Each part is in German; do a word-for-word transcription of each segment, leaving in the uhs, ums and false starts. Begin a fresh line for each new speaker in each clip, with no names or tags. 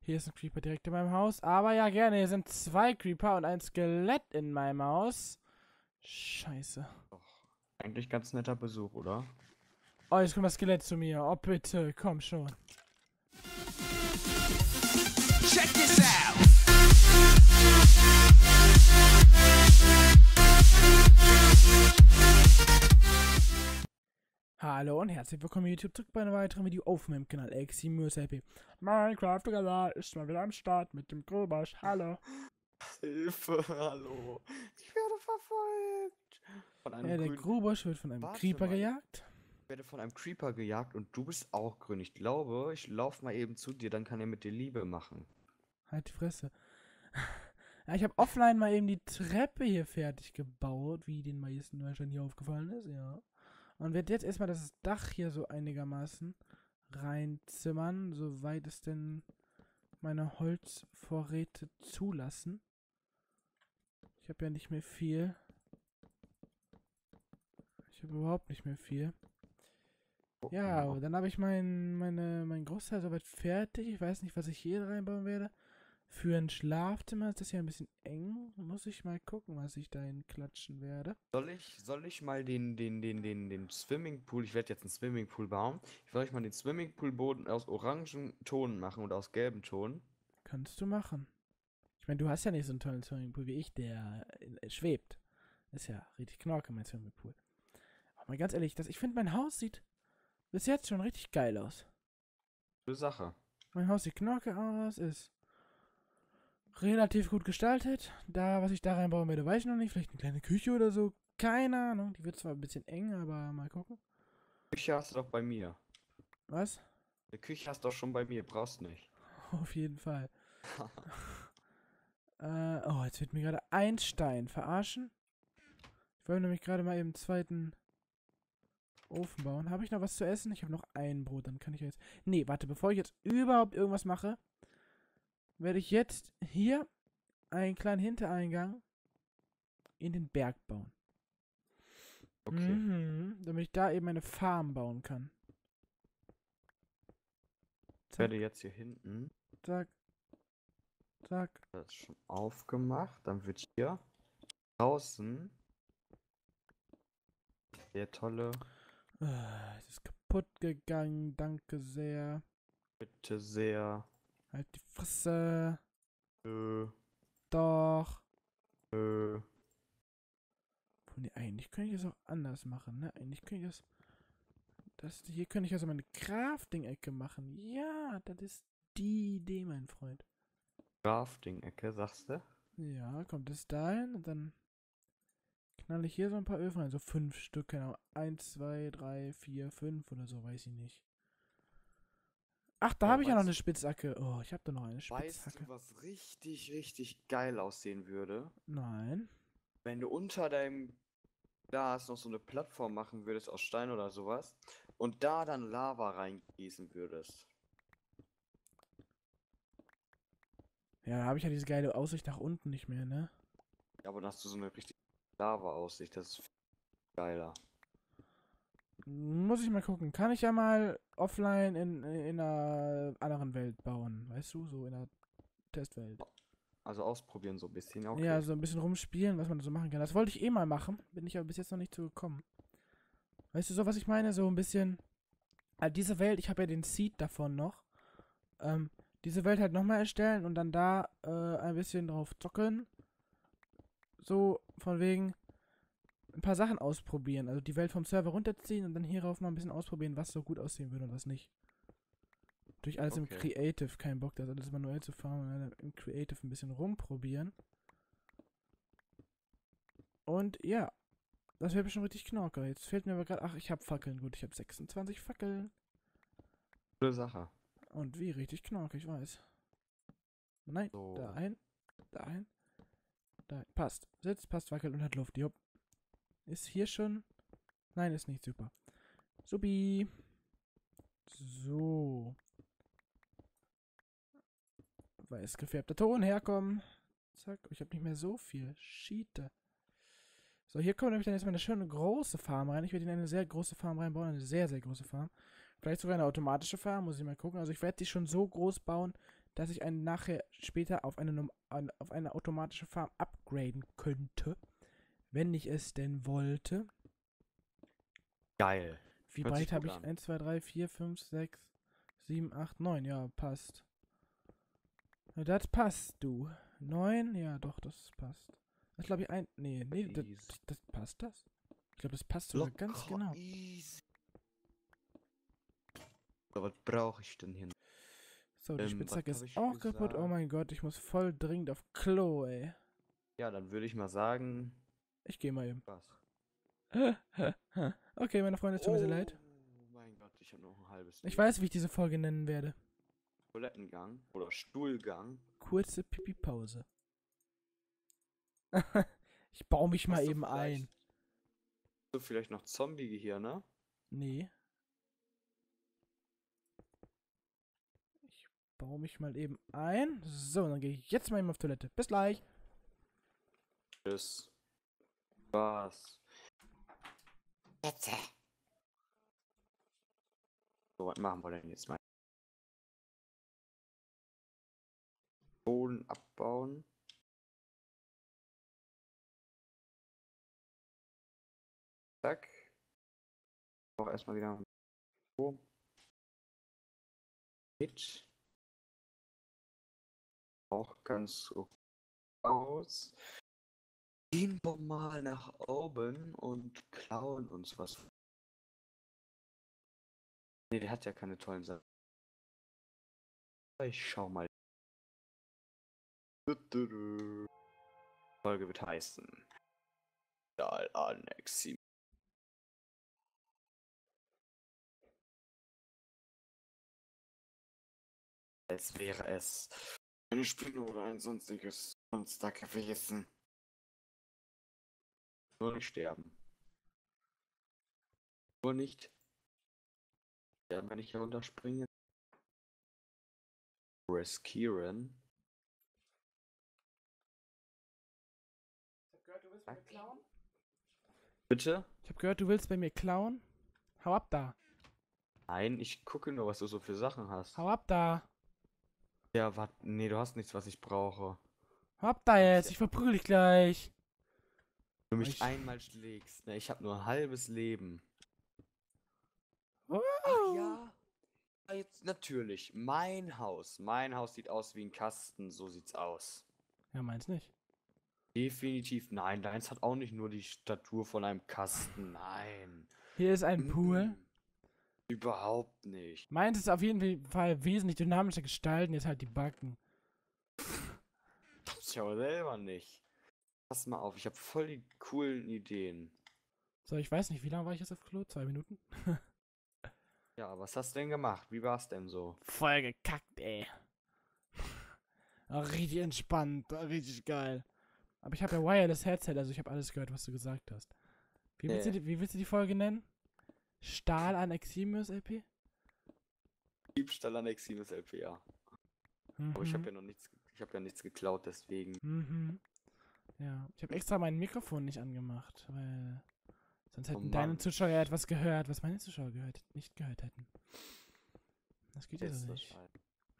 Hier ist ein Creeper direkt in meinem Haus. Aber ja, gerne. Hier sind zwei Creeper und ein Skelett in meinem Haus. Scheiße.
Doch, eigentlich ganz netter Besuch, oder?
Oh, jetzt kommt das Skelett zu mir. Oh, bitte. Komm schon.
Check this out.
Hallo und herzlich willkommen YouTube zurück bei einem weiteren Video auf meinem Kanal Ximursapi. Minecraft Kanal ist mal wieder am Start mit dem Grobasch. Hallo.
Hilfe, hallo. Ich werde verfolgt. Von einem
Ja, der
grünen...
Grobasch wird von einem
Warte
Creeper
mal.
gejagt.
Ich werde von einem Creeper gejagt und du bist auch grün. Ich glaube, ich laufe mal eben zu dir, dann kann er mit dir Liebe machen.
Halt die Fresse. Ja, ich habe offline mal eben die Treppe hier fertig gebaut, wie den meisten wahrscheinlich aufgefallen ist, ja. Und werde jetzt erstmal das Dach hier so einigermaßen reinzimmern, soweit es denn meine Holzvorräte zulassen. Ich habe ja nicht mehr viel. Ich habe überhaupt nicht mehr viel. Ja,
Oh,
dann habe ich mein, meine, mein Großteil soweit fertig. Ich weiß nicht, was ich hier reinbauen werde. Für ein Schlafzimmer ist das ja ein bisschen eng. Muss ich mal gucken, was ich da klatschen werde.
Soll ich, soll ich mal den, den, den, den, den Swimmingpool, ich werde jetzt einen Swimmingpool bauen. Ich will euch mal den Swimmingpoolboden aus orangen Ton machen oder aus gelben Ton.
Kannst du machen. Ich meine, du hast ja nicht so einen tollen Swimmingpool wie ich, der äh, schwebt. Ist ja richtig knorke, mein Swimmingpool. Aber mal ganz ehrlich, das, ich finde, mein Haus sieht bis jetzt schon richtig geil aus.
Gute Sache.
Mein Haus sieht knorke aus, ist relativ gut gestaltet. Da, was ich da reinbauen werde, weiß ich noch nicht. Vielleicht eine kleine Küche oder so. Keine Ahnung. Die wird zwar ein bisschen eng, aber mal gucken.
Küche hast du doch bei mir.
Was?
Eine Küche hast du doch schon bei mir, brauchst nicht.
Auf jeden Fall. äh, oh, jetzt wird mir gerade ein Stein verarschen. Ich wollte nämlich gerade mal eben einen zweiten Ofen bauen. Habe ich noch was zu essen? Ich habe noch ein Brot, dann kann ich jetzt... Nee, warte, bevor ich jetzt überhaupt irgendwas mache, werde ich jetzt hier einen kleinen Hintereingang in den Berg bauen.
Okay.
Mhm, damit ich da eben eine Farm bauen kann.
Ich werde jetzt hier hinten,
Zack. Zack.
das ist schon aufgemacht, dann wird hier draußen der tolle,
Äh, es ist kaputt gegangen. Danke sehr.
bitte sehr,
Halt die Fresse.
äh,
Doch.
äh,
Nee, eigentlich könnte ich das auch anders machen, ne? Eigentlich könnte ich das... das hier könnte ich also meine Crafting-Ecke machen. Ja, das ist die Idee, mein Freund.
Crafting-Ecke, sagst du?
Ja, kommt es dahin und dann knalle ich hier so ein paar Öfen rein. So fünf Stück, genau. Eins, zwei, drei, vier, fünf oder so, weiß ich nicht. Ach, da
Oh,
habe ich ja noch
weißt
eine
du-
Spitzhacke. Oh, ich habe da noch eine
Weißt
Spitzhacke.
du, was richtig, richtig geil aussehen würde?
Nein.
Wenn du unter deinem Glas noch so eine Plattform machen würdest aus Stein oder sowas und da dann Lava reingießen würdest.
Ja, da habe ich ja diese geile Aussicht nach unten nicht mehr, ne?
Ja, aber dann hast du so eine richtig Lava-Aussicht, das ist viel geiler.
Muss ich mal gucken. Kann ich ja mal offline in, in einer anderen Welt bauen. Weißt du? So in einer Testwelt.
Also ausprobieren so ein bisschen, okay.
Ja, so ein bisschen rumspielen, was man so machen kann. Das wollte ich eh mal machen. Bin ich aber bis jetzt noch nicht so gekommen. Weißt du so, was ich meine? So ein bisschen... Also diese Welt, ich habe ja den Seed davon noch. Ähm, diese Welt halt nochmal erstellen und dann da äh, ein bisschen drauf zocken. So, von wegen... ein paar Sachen ausprobieren. Also die Welt vom Server runterziehen und dann hierauf mal ein bisschen ausprobieren, was so gut aussehen würde und was nicht. Durch alles im
Okay.
Creative, kein Bock, das alles manuell zu farmen, sondern im Creative ein bisschen rumprobieren. Und ja, das wäre bestimmt richtig knorke. Jetzt fehlt mir aber gerade, ach, ich habe Fackeln. Gut, ich habe sechsundzwanzig Fackeln.
Coole Sache.
Und wie, richtig knorke, ich weiß. Nein,
So.
dahin, dahin, dahin. Passt. Sitzt, passt, wackelt und hat Luft. Jupp. Ist hier schon? Nein, ist nicht super. Supi. So. Weiß gefärbter Ton herkommen. Zack. Ich habe nicht mehr so viel. Schiete. So, hier kommt nämlich dann jetzt mal eine schöne große Farm rein. Ich werde in eine sehr große Farm reinbauen. Eine sehr, sehr große Farm. Vielleicht sogar eine automatische Farm. Muss ich mal gucken. Also ich werde die schon so groß bauen, dass ich einen nachher später auf eine, norm- an- auf eine automatische Farm upgraden könnte, wenn ich es denn wollte.
Geil.
Wie
Hört sich
breit habe
gut
ich?
an.
eins, zwei, drei, vier, fünf, sechs, sieben, acht, neun. Ja, passt. Ja, das passt, du. neun? Ja, doch, das passt. Das glaube ich ein... Nee, nee, das,
Easy.
das passt das? Ich glaube, das passt sogar ganz
Locker
genau.
easy. So, was brauche ich denn hier?
So, die
Ähm,
Spitzhacke
was
ist
hab ich
auch kaputt. Oh
gesagt?
mein Gott, ich muss voll dringend auf Klo, ey.
Ja, dann würde ich mal sagen,
Ich gehe mal eben.
was?
Okay, meine Freunde, es tut mir sehr leid.
Oh mein Gott, ich habe noch ein halbes
Ich
Leben.
weiß, wie ich diese Folge nennen werde.
Toilettengang oder Stuhlgang.
Kurze Pipi-Pause. Ich baue mich mal
Hast du
eben
vielleicht-
ein.
Hast du vielleicht noch Zombie-Gehirne?
Nee. Ich baue mich mal eben ein. So, dann gehe ich jetzt mal eben auf Toilette. Bis gleich.
Tschüss. Was? Jetzt. So, was machen wir denn jetzt mal? Boden abbauen. Zack. Auch erstmal wieder so. Mit. Auch ganz so aus. Gehen wir mal nach oben und klauen uns was. Ne, der hat ja keine tollen Sachen. Ich schau mal. Die Folge wird heißen. Stahl Annexi. Als wäre es eine Spinne oder ein sonstiges Monster gewesen. Nur nicht sterben. Nur nicht sterben, wenn ich hier runterspringe. Riskieren.
Ich habe gehört, du willst bei mir klauen?
Bitte?
Ich habe gehört, du willst bei mir klauen? Hau ab da.
Nein, ich gucke nur, was du so für Sachen hast.
Hau ab da.
Ja, warte. Nee, du hast nichts, was ich brauche.
Hau ab da jetzt. Ich verprügel dich gleich.
Wenn du mich
Ich-
einmal schlägst, ne, ich habe nur ein halbes Leben.
Oh.
Ach ja. Ah, jetzt natürlich. Mein Haus. Mein Haus sieht aus wie ein Kasten. So sieht's aus.
Ja, meins nicht.
Definitiv. Nein, deins hat auch nicht nur die Statur von einem Kasten. Nein.
Hier ist ein Pool.
Mhm. Überhaupt nicht.
Meins ist auf jeden Fall wesentlich dynamischer gestalten. Jetzt halt die Backen.
Das ja aber selber nicht. Pass mal auf, ich habe voll die coolen Ideen.
So, ich weiß nicht, wie lange war ich jetzt auf Klo? Zwei Minuten?
Ja, was hast du denn gemacht? Wie war's denn so?
Voll gekackt, ey. Ach, richtig entspannt. Richtig geil. Aber ich habe ja Wireless Headset, also ich habe alles gehört, was du gesagt hast. Wie willst,
Äh.
du, die, wie willst du die Folge nennen? Stahl an Eximus L P?
Diebstahl an Eximus L P, ja.
Mhm.
Aber ich habe ja noch nichts, ich habe ja nichts geklaut, deswegen.
Mhm. Ja, ich habe extra mein Mikrofon nicht angemacht, weil sonst hätten
Oh
deine
Mann.
Zuschauer ja etwas gehört, was meine Zuschauer gehört, nicht gehört hätten. Das geht ja
Ist
so
das
nicht.
halt.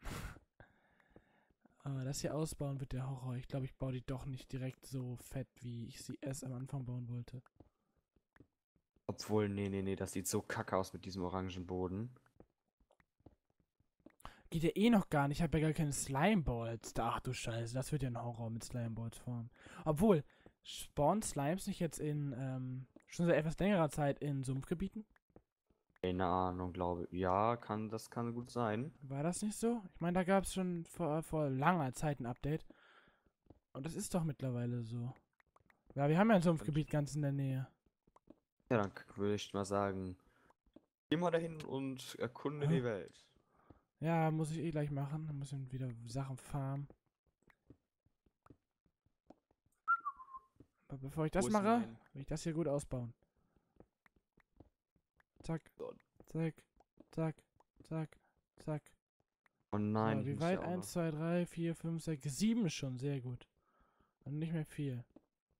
Aber das hier ausbauen wird der Horror. Ich glaube, ich baue die doch nicht direkt so fett, wie ich sie erst am Anfang bauen wollte.
Obwohl, nee, nee, nee, das sieht so kacke aus mit diesem orangen Boden.
Geht ja eh noch gar nicht. Ich habe ja gar keine Slimeballs. Ach du Scheiße, das wird ja ein Horror mit Slimeballs formen. Obwohl, spawnen Slimes nicht jetzt in, ähm, schon seit etwas längerer Zeit in Sumpfgebieten?
Keine Ahnung, glaube ich. Ja, kann, das kann gut sein.
War das nicht so? Ich meine, da gab es schon vor, vor langer Zeit ein Update. Und das ist doch mittlerweile so. Ja, wir haben ja ein Sumpfgebiet ganz in der Nähe.
Ja, dann k- würde ich mal sagen, geh mal dahin und erkunde
Hä?
die Welt.
Ja, muss ich eh gleich machen. Dann müssen wir wieder Sachen farmen. Aber bevor ich das
Wo ist
mache,
mein-
will ich das hier gut ausbauen. Zack,
So.
zack, zack, zack, zack.
Oh nein,
So,
ich
wie
muss
weit?
ja auch
eins, zwei, drei, vier, fünf, sechs, sieben schon. Sehr gut. Und nicht mehr viel.
noch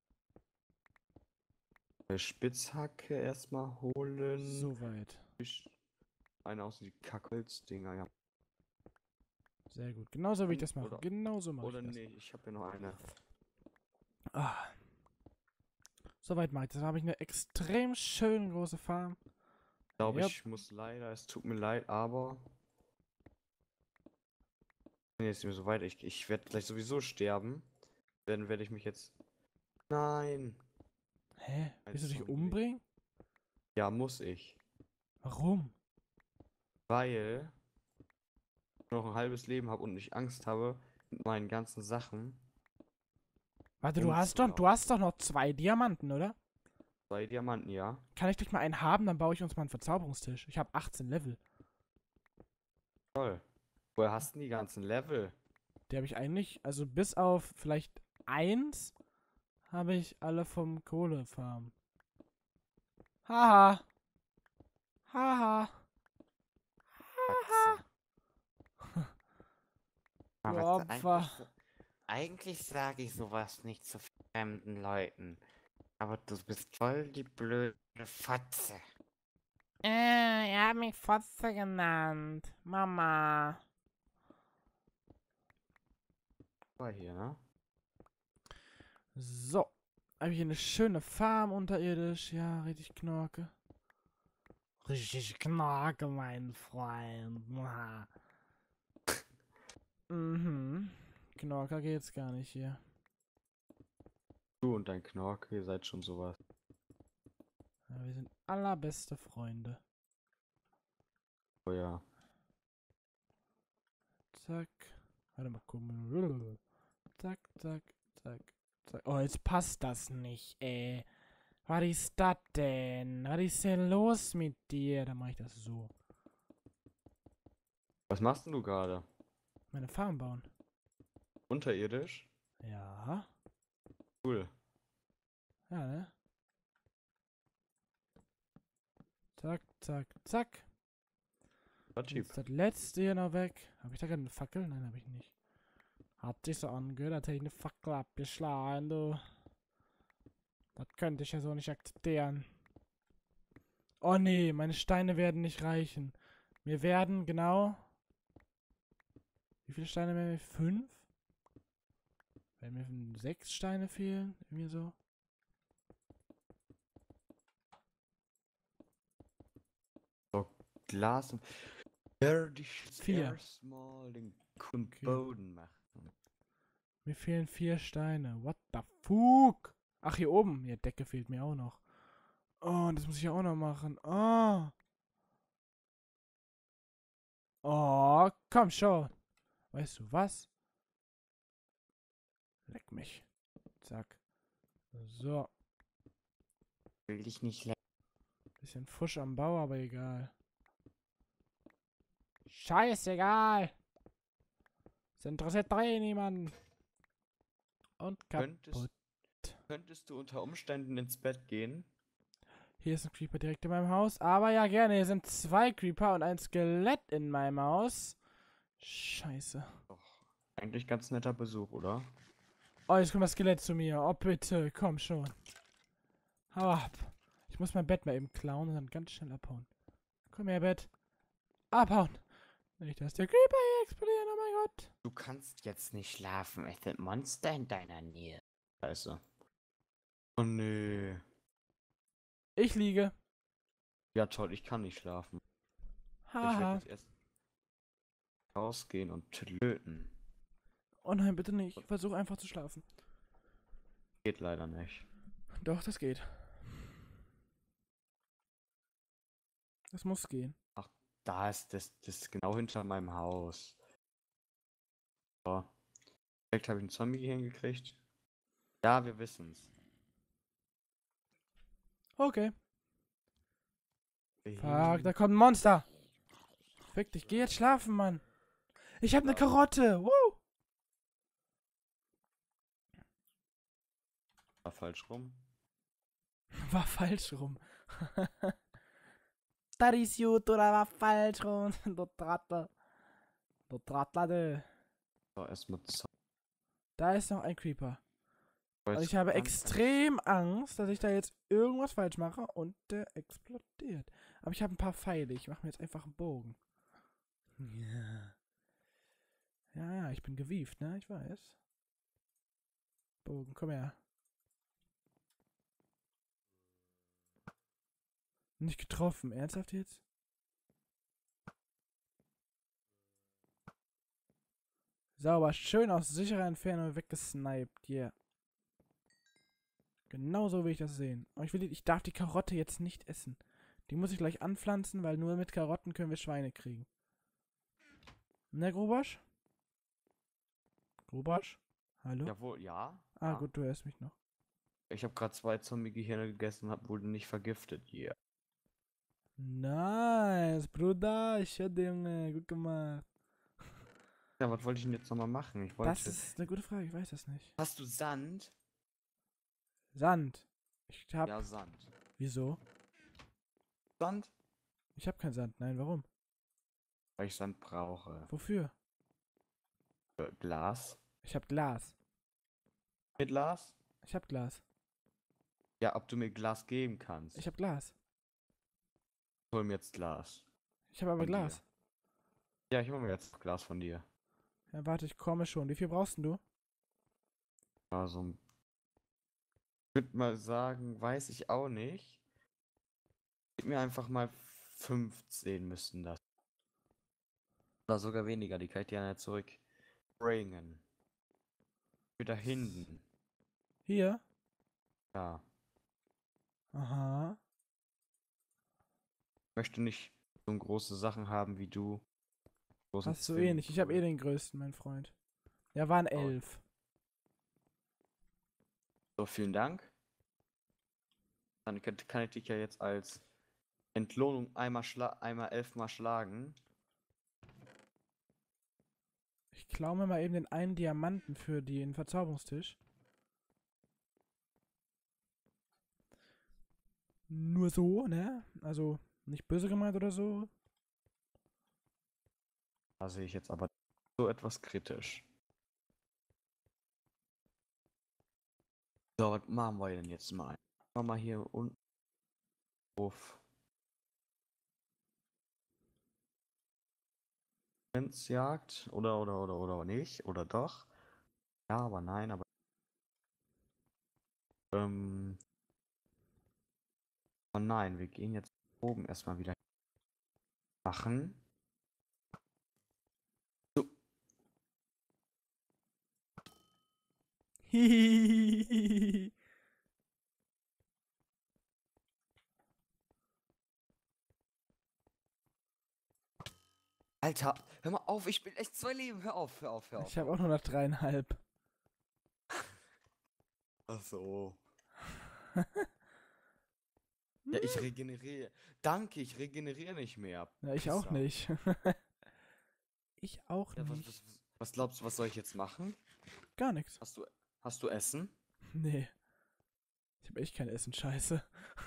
eine Spitzhacke erstmal holen.
So weit.
Ich- Eine aus die Kackholzdinger, ja.
Sehr gut. Genauso will ich das machen.
Oder-
Genauso mache ich
Oder
das.
nee, ich habe ja noch eine.
Ah. Soweit mache ich das. Dann habe ich eine extrem schön große Farm.
Ich glaube,
Yep.
ich muss leider, es tut mir leid, aber. Nee, ist mir so weit. Ich, ich werde gleich sowieso sterben. Dann werde ich mich jetzt. Nein!
Hä?
Ein
Willst du dich
Zombie.
umbringen?
Ja, muss ich.
Warum?
Weil ich noch ein halbes Leben habe und ich Angst habe mit meinen ganzen Sachen.
Warte, du hast doch, du
umzulaufen.
hast doch noch zwei Diamanten, oder?
Zwei Diamanten, ja.
Kann ich gleich mal einen haben, dann baue ich uns mal einen Verzauberungstisch. Ich habe achtzehn Level.
Toll. Woher hast du die ganzen Level?
Die habe ich eigentlich, also bis auf vielleicht eins, habe ich alle vom Kohlefarm. Haha. Haha.
Katze.
Du
Aber
Opfer.
eigentlich, so- eigentlich sage ich sowas nicht zu fremden Leuten. Aber du bist voll die blöde Fotze.
Äh, er hat mich Fotze genannt. Mama.
War hier, ne?
So. Habe ich hier eine schöne Farm unterirdisch. Ja, richtig Knorke. Richtig Knorke, mein Freund. Muah. Mhm. Knorker geht's gar nicht hier.
Du und dein Knorke, ihr seid schon sowas.
Ja, wir sind allerbeste Freunde.
Oh ja.
Zack. Warte mal, gucken. Zack, zack, zack, zack. Oh, jetzt passt das nicht, ey. Was ist das denn? Was ist denn los mit dir? Dann mache ich das so.
Was machst denn du gerade?
Meine Farm bauen.
Unterirdisch?
Ja.
Cool.
Ja, ne? Zack, zack, zack.
War cheap.
Jetzt das letzte hier noch weg. Habe ich da gerade eine Fackel? Nein, habe ich nicht. Hat sich so angehört, als hätte ich eine Fackel abgeschlagen, du. Das könnte ich ja so nicht akzeptieren. Oh nee, meine Steine werden nicht reichen. Mir werden genau... Wie viele Steine werden mir? Fünf? Weil mir sechs Steine fehlen. Irgendwie so.
Glas und. Werde ich
Vier.
erstmal den guten
Okay.
Boden machen.
Mir fehlen vier Steine. What the fuck? Ach, hier oben. Ja, Decke fehlt mir auch noch. Oh, das muss ich ja auch noch machen. Oh. Oh, komm schon. Weißt du was? Leck mich. Zack. So.
Will dich nicht lecken.
Bisschen Fusch am Bau, aber egal. Scheißegal. Das interessiert doch eh niemanden. Und kaputt.
Könntest, könntest du unter Umständen ins Bett gehen?
Hier ist ein Creeper direkt in meinem Haus. Aber ja, gerne. Hier sind zwei Creeper und ein Skelett in meinem Haus. Scheiße.
Doch. Eigentlich ganz netter Besuch, oder?
Oh, jetzt kommt das Skelett zu mir. Oh, bitte. Komm schon. Hau ab. Ich muss mein Bett mal eben klauen und dann ganz schnell abhauen. Komm her, Bett. Abhauen. Nicht, dass der Creeper hier explodiert. Oh mein Gott.
Du kannst jetzt nicht schlafen. Es sind Monster in deiner Nähe.
Scheiße. Oh nee.
Ich liege.
Ja toll, ich kann nicht schlafen. Ich werde
Haha.
jetzt erst rausgehen und töten.
Oh nein, bitte nicht. Versuch einfach zu schlafen.
Geht leider nicht.
Doch, das geht. Das muss gehen.
Da ist das, das ist genau hinter meinem Haus. So. Direkt habe ich einen Zombie hingekriegt. Ja, wir wissen's.
Okay.
Wir
Fuck, da
hin-
kommt ein Monster. Fick dich, geh jetzt schlafen, Mann. Ich hab eine Karotte. Woo.
War falsch rum.
War falsch rum. Das ist gut, oder war falsch rum? Du Trottel. Du Trottel, du.
So, erstmal Zombie.
Da ist noch ein Creeper. Und ich habe extrem Angst, dass ich da jetzt irgendwas falsch mache und der explodiert. Aber ich habe ein paar Pfeile. Ich mache mir jetzt einfach einen Bogen. Ja. Ja, ja, ich bin gewieft, ne? Ich weiß. Bogen, komm her. Nicht getroffen. Ernsthaft jetzt? Sauber. Schön aus sicherer Entfernung weggesniped. Yeah. Genauso will ich das sehen. Aber ich, will, die- ich darf die Karotte jetzt nicht essen. Die muss ich gleich anpflanzen, weil nur mit Karotten können wir Schweine kriegen. Ne, Grubasch? Grubasch? Hallo?
Jawohl, ja.
Ah,
ja.
gut, du hörst mich noch.
Ich habe gerade zwei Zombie-Gehirne gegessen und hab wohl nicht vergiftet. Yeah.
Nice, Bruder. Ich höre dir, Junge. Gut gemacht.
Ja, was wollte ich denn jetzt nochmal machen? Ich wollte.
Das ist eine gute Frage. Ich weiß das nicht.
Hast du Sand?
Sand. Ich hab...
Ja, Sand.
Wieso?
Sand?
Ich hab keinen Sand. Nein, warum?
Weil ich Sand brauche.
Wofür?
Äh, Glas?
Ich hab Glas.
Mit Glas?
Ich hab Glas.
Ja, ob du mir Glas geben kannst.
Ich hab Glas.
hol mir jetzt Glas.
Ich hab aber
Von dir.
Glas.
Ja, ich hol mir jetzt Glas von dir.
Ja, warte, ich komme schon. Wie viel brauchst denn du?
Also, ich würde mal sagen, weiß ich auch nicht. Gib mir einfach mal fünfzehn müssten das. Oder sogar weniger, die kann ich dir ja nicht zurückbringen. Wieder hinten.
Hier?
Ja.
Aha.
Ich möchte nicht so große Sachen haben wie du. Großen
Hast du eh nicht. Ich hab eh den größten, mein Freund. Ja, waren elf.
So, vielen Dank. Dann kann, kann ich dich ja jetzt als Entlohnung einmal, schla einmal elfmal schlagen.
Ich klaue mir mal eben den einen Diamanten für den Verzauberungstisch. Nur so, ne? Also nicht böse gemeint oder so.
Da sehe ich jetzt aber so etwas kritisch. So, was machen wir denn jetzt mal? Machen wir mal hier unten auf Jagd oder oder oder oder nicht oder doch? Ja, aber nein, aber ähm oh nein, wir gehen jetzt oben erstmal wieder machen. So.
Hihihihi.
Alter, hör mal auf, ich bin echt zwei Leben. Hör auf, hör auf, hör auf.
Ich habe auch nur noch dreieinhalb.
Ach so. Ja, ich regeneriere. Danke, ich regeneriere nicht mehr.
Ja, ich auch
Pisser.
nicht. Ich auch
Ja, was,
nicht.
was, was glaubst du, was soll ich jetzt machen?
Gar nichts.
Hast du, hast du Essen?
Nee. Ich habe echt kein Essen, scheiße.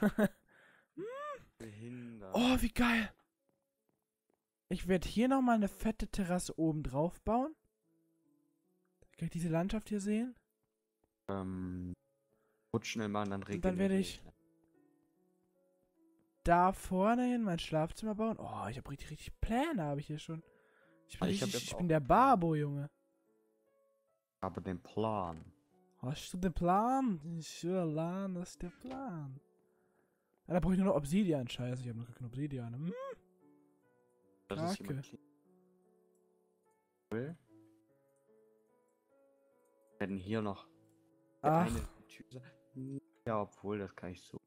Behindert.
Oh, wie geil. Ich werde hier nochmal eine fette Terrasse oben drauf bauen. Kann ich diese Landschaft hier sehen?
Ähm, rutsch schnell mal und dann
Und dann werde
regeneriere
ich da vorne hin mein Schlafzimmer bauen. Oh, ich habe richtig, richtig Pläne, habe ich hier schon. Ich bin,
Ah, ich hab
richtig,
jetzt
ich
auch
bin der
Pläne.
Barbo, Junge.
Aber den Plan.
Hast du den Plan? Ich will, das ist der Plan. Ja, da brauche ich nur noch Obsidian. Scheiße, ich habe noch gar keine Obsidian. Hm?
Das ist
Kacke.
jemand clean. Wir werden hier noch
Ach.
eine Tür. Ja, obwohl, das kann ich so.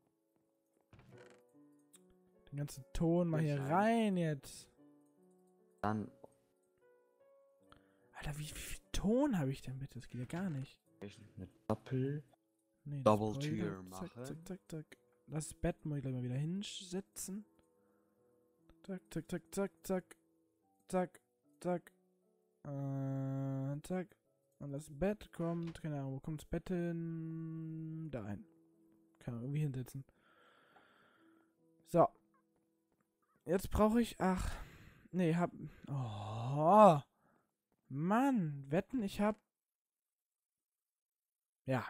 Den ganzen Ton mal hier
Nein.
rein jetzt.
Dann
Alter, wie, wie viel Ton habe ich denn bitte? Das geht ja gar nicht.
eine Doppel.
Nee, das
Double
brauche ich wieder-
Tier
Zack,
machen.
zack, zack, zack. Das Bett muss ich gleich mal wieder hinsetzen. Zack, zack, zack, zack, zack. Zack, zack. Äh, zack. Und das Bett kommt, keine Ahnung, wo kommt das Bett hin? Da ein. Kann man irgendwie hinsetzen. So. Jetzt brauche ich, ach. Nee, hab. Oh. Mann, wetten, ich hab. Ja.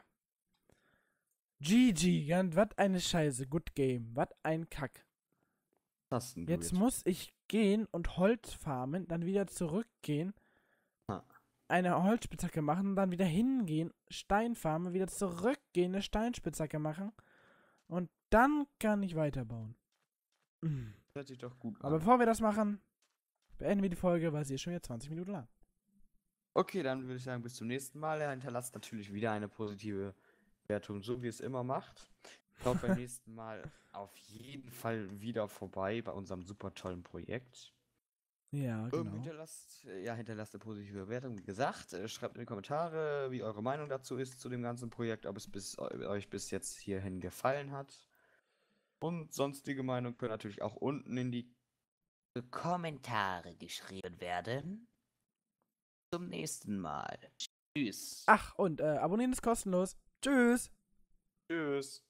G G, was eine Scheiße. Good Game. Was ein Kack.
Was hast denn du
Jetzt
jetzt?
muss ich gehen und Holz farmen, dann wieder zurückgehen.
Ha.
eine Holzspitzhacke machen, dann wieder hingehen, Stein farmen, wieder zurückgehen, eine Steinspitzhacke machen und dann kann ich weiterbauen. Mm.
Hört sich doch gut
Aber
an.
bevor wir das machen, beenden wir die Folge, weil sie ist schon wieder zwanzig Minuten lang.
Okay, dann würde ich sagen, bis zum nächsten Mal. Er hinterlasst natürlich wieder eine positive Wertung, so wie es immer macht. Schaut beim nächsten Mal auf jeden Fall wieder vorbei bei unserem super tollen Projekt.
Ja,
Ähm,
genau.
hinterlasst, äh, ja, hinterlasst eine positive Bewertung, wie gesagt. Äh, schreibt in die Kommentare, wie eure Meinung dazu ist, zu dem ganzen Projekt, ob es bis, eu- euch bis jetzt hierhin gefallen hat. Und sonstige Meinung können natürlich auch unten in die
Kommentare geschrieben werden. Zum nächsten Mal. Tschüss.
Ach, und äh, abonnieren ist kostenlos. Tschüss.
Tschüss.